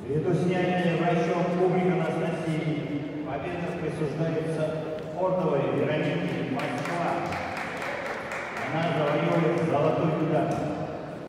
Ввиду снятия врачом кубика Анастасии, победа присуждается Ордовой Веронике, Москва. Она завоевывает золотой медаль.